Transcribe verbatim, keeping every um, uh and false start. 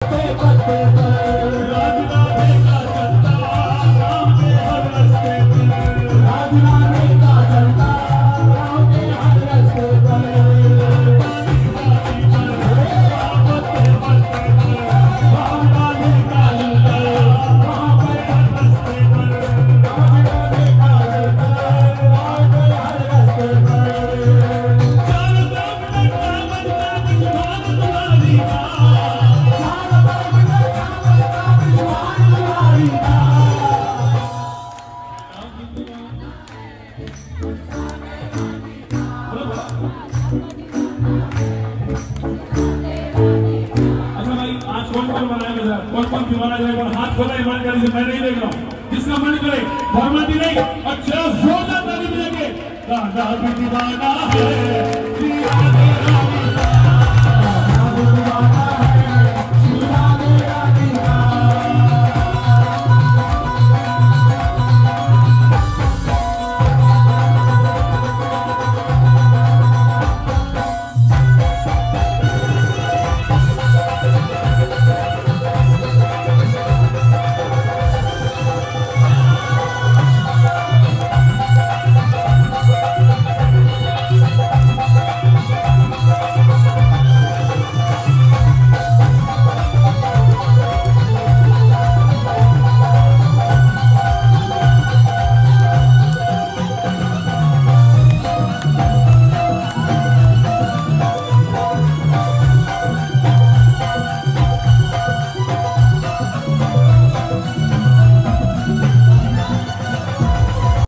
हाथ खोला ईमान कर मैं नहीं देख रहा हूँ जिसका मन करे फॉर्मेलिटी नहीं अच्छा जोरदार ताली बजाएंगे गाना भी दीवाना है दीवाना